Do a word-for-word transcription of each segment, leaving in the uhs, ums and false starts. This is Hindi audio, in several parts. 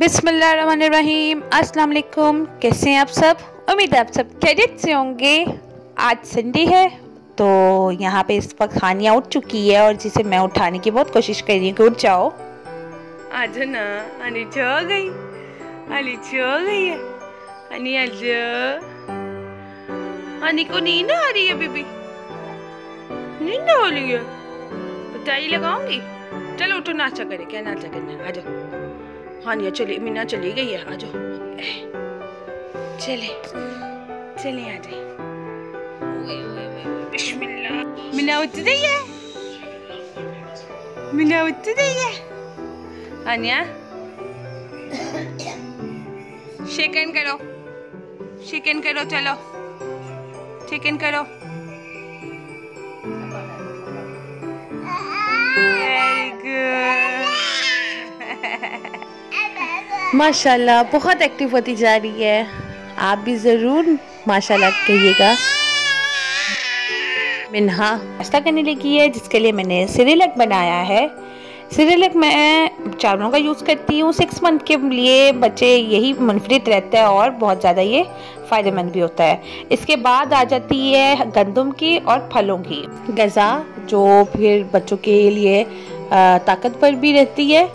बिस्मिल्लाहिर्रहमानिर्रहीम। अस्सलाम वालेकुम। कैसे हैं आप सब? उम्मीद है आप सब खैरियत से होंगे। आज संडे है तो यहाँ पे इस वक्त हानिया उठ चुकी है और जिसे मैं उठाने की बहुत कोशिश कर रही हूँ कि उठ जाओ। आज ना हानी सो गई, हानी सो गई है। हानी आज हानी को नींद आ रही है, बीबी नींद आ रही है। बताइए लगाऊंगी। चलो उठो, नाश्ता करें। क्या नाश्ता करना है? आ जाओ। हानिया चली, मीना चली गई है। आ जाओ, चले चले आ जाए। बिस्मिल्लाह। मीना उठ रही है, मीना उठ रही है। हानिया शेकन करो, शेकन करो, चलो शेकन करो। Very good. माशाल्लाह बहुत एक्टिव होती जा रही है। आप भी ज़रूर माशाल्लाह कहिएगा। मिन्हा नाश्ता करने लगी है जिसके लिए मैंने सिरेलक बनाया है। सिरेलक मैं चावलों का यूज़ करती हूँ। सिक्स मंथ के लिए बच्चे यही मुनफरिद रहता है और बहुत ज़्यादा ये फ़ायदेमंद भी होता है। इसके बाद आ जाती है गंदम की और फलों की ग़िज़ा, जो फिर बच्चों के लिए ताकतवर भी रहती है।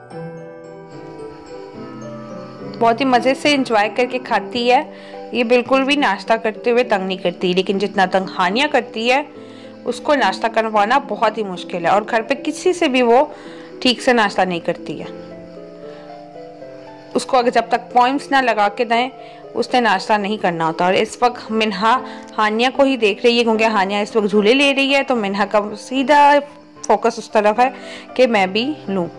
बहुत ही मज़े से इंजॉय करके खाती है। ये बिल्कुल भी नाश्ता करते हुए तंग नहीं करती, लेकिन जितना तंग हानिया करती है उसको नाश्ता करवाना बहुत ही मुश्किल है और घर पे किसी से भी वो ठीक से नाश्ता नहीं करती है। उसको अगर जब तक पॉइंट्स ना लगा के दें उसने नाश्ता नहीं करना होता। और इस वक्त मिन्हा हानिया को ही देख रही है क्योंकि हानिया इस वक्त झूले ले रही है, तो मिन्हा का सीधा फोकस उस तरफ है कि मैं भी लूँ।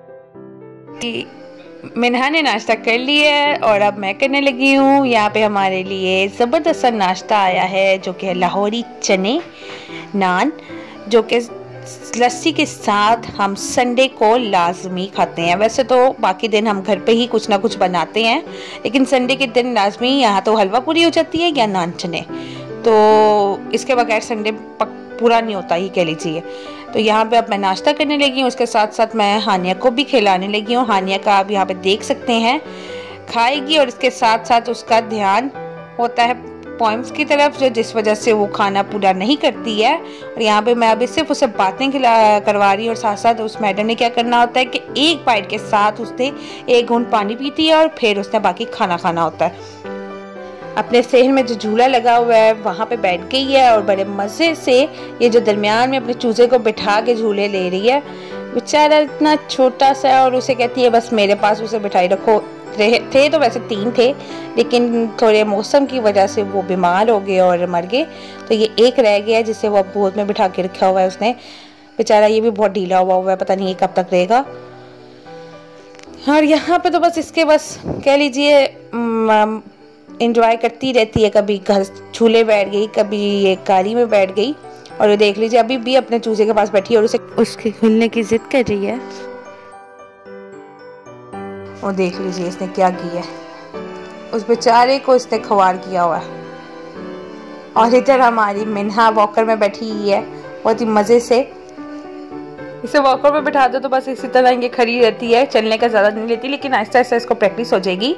मिन्हा ने नाश्ता कर लिया है और अब मैं करने लगी हूँ। यहाँ पे हमारे लिए ज़बरदस्त नाश्ता आया है जो कि लाहौरी चने नान, जो कि लस्सी के साथ हम संडे को लाजमी खाते हैं। वैसे तो बाकी दिन हम घर पे ही कुछ ना कुछ बनाते हैं, लेकिन संडे के दिन लाजमी यहाँ तो हलवा पूरी हो जाती है या नान चने, तो इसके बगैर संडे पक पूरा नहीं होता ही कह लीजिए। तो यहाँ पे अब मैं नाश्ता करने लगी हूँ, उसके साथ साथ मैं हानिया को भी खिलाने लगी हूँ। हानिया का आप यहाँ पे देख सकते हैं खाएगी और इसके साथ साथ उसका ध्यान होता है पॉइंट्स की तरफ, जो जिस वजह से वो खाना पूरा नहीं करती है। और यहाँ पे मैं अभी सिर्फ उसे बातें खिला करवा रही हूँ और साथ साथ उस मैडम ने क्या करना होता है कि एक बाइट के साथ उसने एक घूंट पानी पीती है और फिर उसने बाकी खाना खाना होता है। अपने शहर में जो झूला लगा हुआ है वहाँ पे बैठ गई है और बड़े मज़े से ये जो दरमियान में अपने चूजे को बिठा के झूले ले रही है। बेचारा इतना छोटा सा और उसे कहती है बस मेरे पास उसे बिठाई रखो। थे तो वैसे तीन थे, लेकिन थोड़े मौसम की वजह से वो बीमार हो गए और मर गए, तो ये एक रह गया जिसे वो गोद में बिठा के रखा हुआ है उसने। बेचारा ये भी बहुत ढीला हुआ हुआ है, पता नहीं ये कब तक रहेगा। और यहाँ पे तो बस इसके बस कह लीजिए इंजॉय करती रहती है। कभी घर झूले बैठ गई, कभी ये कारी में बैठ गई, और ये देख लीजिए अभी भी अपने चूजे के पास बैठी है और उसे उसके खुलने की जिद कर रही है। और देख लीजिए इसने क्या किया है, उस बेचारे को इसने खवार किया हुआ है। और इधर हमारी मिन्हा वॉकर में बैठी हुई है बहुत ही मज़े से। इसे वॉकर में बिठा दो तो बस इसी तरह ये खड़ी रहती है, चलने का ज़्यादा नहीं लेती, लेकिन आहिस्ता आहिस्ता इसको प्रैक्टिस हो जाएगी।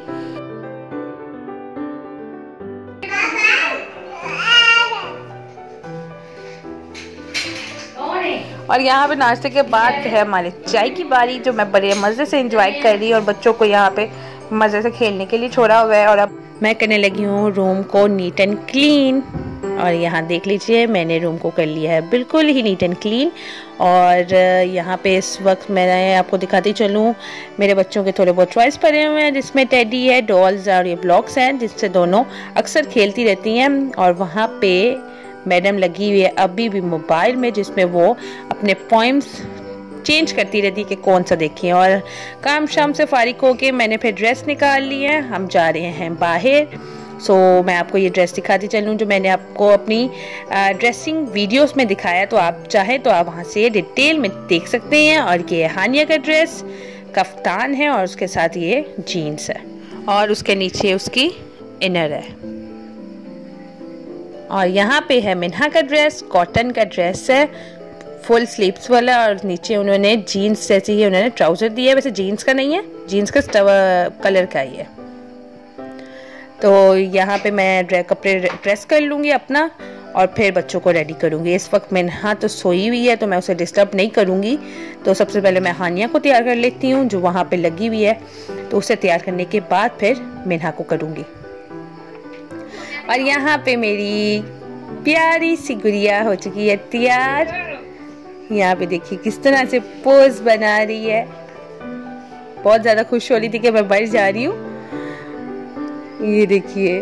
और यहाँ पे नाश्ते के बाद है हमारे चाय की बारी, जो मैं बड़े मज़े से एंजॉय कर रही और बच्चों को यहाँ पे मज़े से खेलने के लिए छोड़ा हुआ है। और अब मैं करने लगी हूँ रूम को नीट एंड क्लीन। और यहाँ देख लीजिए मैंने रूम को कर लिया है बिल्कुल ही नीट एंड क्लीन। और यहाँ पे इस वक्त मैं आपको दिखाती चलूँ, मेरे बच्चों के थोड़े बहुत टॉयज़ पड़े हुए हैं, जिसमें टेडी है, डॉल्स और ये ब्लॉक्स हैं, जिससे दोनों अक्सर खेलती रहती हैं। और वहाँ पे मैडम लगी हुई है अभी भी मोबाइल में, जिसमें वो अपने पॉइंट्स चेंज करती रहती कि कौन सा देखें। और काम शाम से फारिग होके मैंने फिर ड्रेस निकाल ली है, हम जा रहे हैं बाहर। सो so, मैं आपको ये ड्रेस दिखाती चलूँ जो मैंने आपको अपनी ड्रेसिंग वीडियोस में दिखाया, तो आप चाहें तो आप वहाँ से डिटेल में देख सकते हैं। और ये हानिया का ड्रेस कफ्तान है और उसके साथ ये जीन्स है और उसके नीचे उसकी इनर है। और यहाँ पे है मिन्हा का ड्रेस, कॉटन का ड्रेस है, फुल स्लीव्स वाला और नीचे उन्होंने जीन्स जैसी ही उन्होंने ट्राउज़र दिया है। वैसे जीन्स का नहीं है, जीन्स का कलर का ही है। तो यहाँ पे मैं ड्रे कपड़े ड्रेस कर लूँगी अपना और फिर बच्चों को रेडी करूँगी। इस वक्त मिन्हा तो सोई हुई है तो मैं उसे डिस्टर्ब नहीं करूँगी। तो सबसे पहले मैं हानिया को तैयार कर लेती हूँ जो वहाँ पे लगी हुई है। तो उसे तैयार करने के बाद फिर मिन्हा को करूँगी। और यहाँ पे मेरी प्यारी सी गुड़िया हो चुकी है तैयार। यहाँ पे देखिए किस तरह से पोज बना रही है। बहुत ज़्यादा खुश हो रही थी कि मैं बढ़ जा रही हूँ। ये देखिए,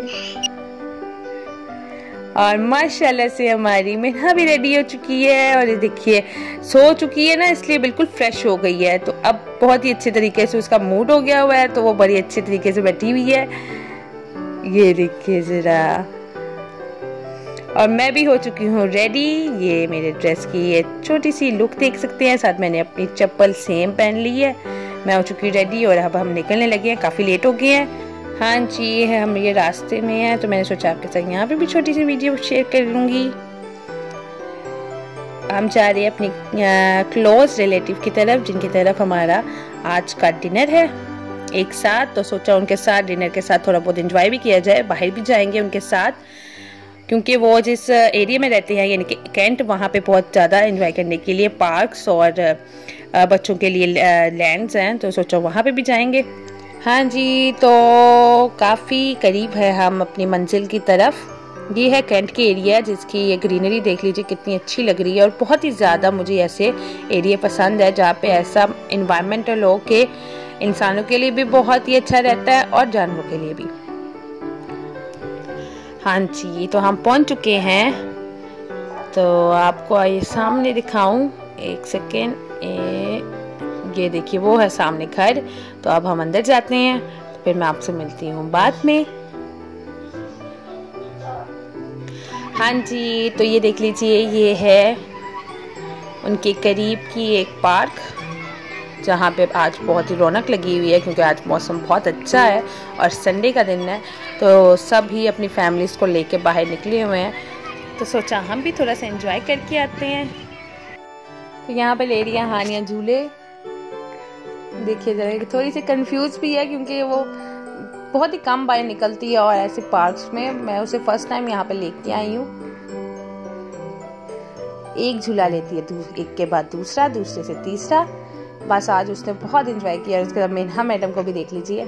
और माशाल्लाह से हमारी मिन्हा भी रेडी हो चुकी है। और ये देखिए सो चुकी है ना, इसलिए बिल्कुल फ्रेश हो गई है। तो अब बहुत ही अच्छे तरीके से उसका मूड हो गया हुआ है, तो वो बड़ी अच्छे तरीके से बैठी हुई है। ये देखिए ज़रा, और मैं भी हो चुकी हूँ रेडी। ये मेरे ड्रेस की ये छोटी सी लुक देख सकते हैं। साथ मैंने अपनी चप्पल सेम पहन ली है। मैं हो चुकी रेडी और अब हम निकलने लगे हैं, काफ़ी लेट हो गए हैं। हाँ जी, है हम ये रास्ते में हैं, तो मैंने सोचा आपके साथ यहाँ पे भी छोटी सी वीडियो शेयर कर लूँगी। हम जा रहे हैं अपनी क्लोज रिलेटिव की तरफ, जिनकी तरफ हमारा आज का डिनर है एक साथ। तो सोचा उनके साथ डिनर के साथ थोड़ा बहुत एंजॉय भी किया जाए। बाहर भी जाएंगे उनके साथ, क्योंकि वो जिस एरिया में रहते हैं यानी कि कैंट, वहाँ पे बहुत ज़्यादा एंजॉय करने के लिए पार्क्स और बच्चों के लिए लैंड्स हैं। तो सोचा वहाँ पे भी जाएंगे। हाँ जी, तो काफ़ी करीब है हम अपनी मंजिल की तरफ। ये है कैंट के एरिया, जिसकी ये ग्रीनरी देख लीजिए कितनी अच्छी लग रही है। और बहुत ही ज़्यादा मुझे ऐसे एरिया पसंद है जहाँ पे ऐसा इन्वायरमेंटल हो के इंसानों के लिए भी बहुत ही अच्छा रहता है और जानवरों के लिए भी। हाँ जी, तो हम पहुँच चुके हैं। तो आपको ये सामने दिखाऊं, एक सेकेंड। ये देखिए वो है सामने घर। तो अब हम अंदर जाते हैं, तो फिर मैं आपसे मिलती हूँ बाद में। हाँ जी, तो ये देख लीजिए, ये है उनके करीब की एक पार्क, जहाँ पे आज बहुत ही रौनक लगी हुई है, क्योंकि आज मौसम बहुत अच्छा है और संडे का दिन है। तो सब ही अपनी फैमिलीज़ को लेके बाहर निकले हुए हैं। तो सोचा हम भी थोड़ा सा एंजॉय करके आते हैं। तो यहाँ पे ले रही है हानिया झूले। देखिए जरा, थोड़ी सी कंफ्यूज भी है क्योंकि वो बहुत ही कम बाहर निकलती है और ऐसे पार्क्स में मैं उसे फर्स्ट टाइम यहाँ पे लेके आई हूँ। एक झूला लेती है, एक के बाद दूसरा, दूसरे से तीसरा। बस आज उसने बहुत एंजॉय किया। उसके बाद मिन्हा मैडम को भी देख लीजिए।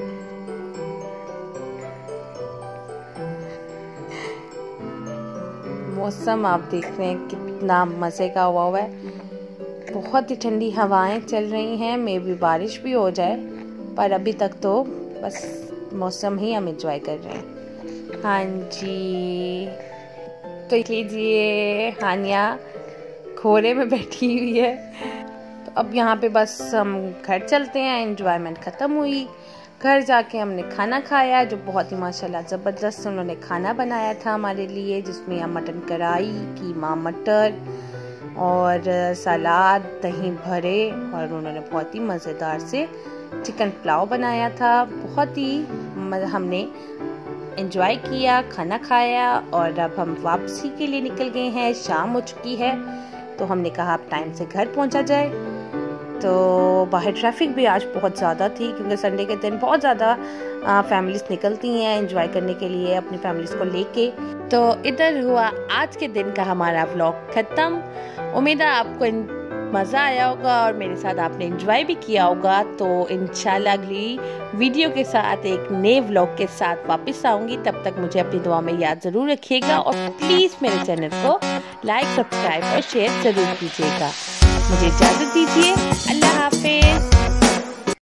मौसम आप देख रहे हैं कितना मजे का हुआ हुआ है। बहुत ही ठंडी हवाएं चल रही हैं, मे भी बारिश भी हो जाए, पर अभी तक तो बस मौसम ही हम एंजॉय कर रहे हैं। हाँ जी, तो लीजिए हानिया खोरे में बैठी हुई है। तो अब यहाँ पे बस हम घर चलते हैं। एंजॉयमेंट ख़त्म हुई। घर जाके हमने खाना खाया, जो बहुत ही माशाल्लाह ज़बरदस्त उन्होंने खाना बनाया था हमारे लिए, जिसमें हम मटन कढ़ाई, कीमा मटर और सलाद, दही भरे, और उन्होंने बहुत ही मज़ेदार से चिकन पुलाव बनाया था। बहुत ही हमने एंजॉय किया, खाना खाया और अब हम वापसी के लिए निकल गए हैं। शाम हो चुकी है, तो हमने कहा अब टाइम से घर पहुंचा जाए। तो बाहर ट्रैफिक भी आज बहुत ज़्यादा थी, क्योंकि संडे के दिन बहुत ज़्यादा फैमिलीज निकलती हैं एंजॉय करने के लिए अपनी फैमिलीज को लेके। तो इधर हुआ आज के दिन का हमारा व्लॉग ख़त्म। उम्मीद है आपको मज़ा आया होगा और मेरे साथ आपने एंजॉय भी किया होगा। तो इंशाल्लाह अगली वीडियो के साथ एक नए व्लॉग के साथ वापस आऊँगी। तब तक मुझे अपनी दुआ में याद ज़रूर रखिएगा और प्लीज़ मेरे चैनल को लाइक, सब्सक्राइब और शेयर ज़रूर कीजिएगा। मुझे इजाज़त दीजिए। अल्लाह हाफिज़।